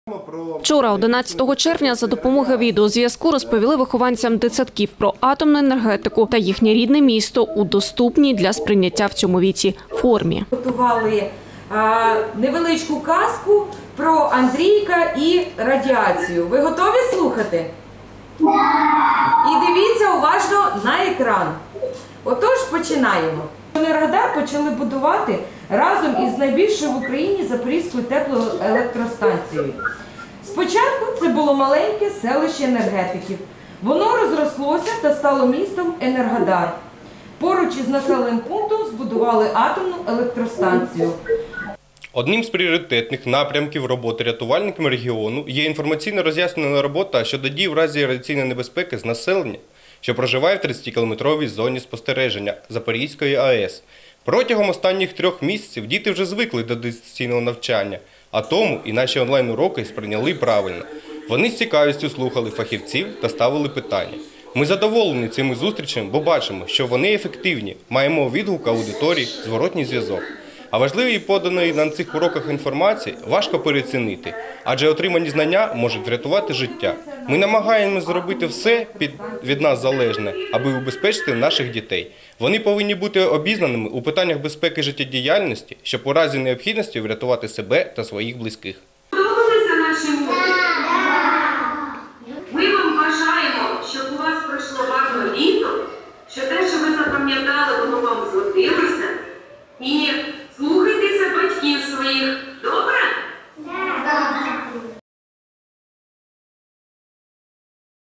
Вчора, 11 червня, за допомогою відеозв'язку розповіли вихованцям дитсадків про атомну енергетику та їхнє рідне місто у доступній для сприйняття в цьому віці формі. Готували невеличку казку про Андрійка і радіацію. Ви готові слухати? І дивіться уважно на екран. Отож, починаємо. Енергодар почали будувати разом із найбільшою в Україні Запорізькою теплоелектростанцією. Спочатку це було маленьке селище енергетиків. Воно розрослося та стало містом Енергодар. Поруч із населеним пунктом збудували атомну електростанцію. Одним з пріоритетних напрямків роботи рятувальниками регіону є інформаційно-роз'яснювальна робота щодо дій в разі радіаційної небезпеки з населення, що проживає в 30-кілометровій зоні спостереження Запорізької АЕС. Протягом останніх 3 місяців діти вже звикли до дистанційного навчання, а тому і наші онлайн-уроки сприйняли правильно. Вони з цікавістю слухали фахівців та ставили питання. Ми задоволені цими зустрічами, бо бачимо, що вони ефективні, маємо відгук аудиторії, зворотній зв'язок. А важливість поданої на цих уроках інформації важко переоцінити, адже отримані знання можуть врятувати життя. Ми намагаємося зробити все від нас залежне, аби убезпечити наших дітей. Вони повинні бути обізнаними у питаннях безпеки життєдіяльності, щоб у разі необхідності врятувати себе та своїх близьких.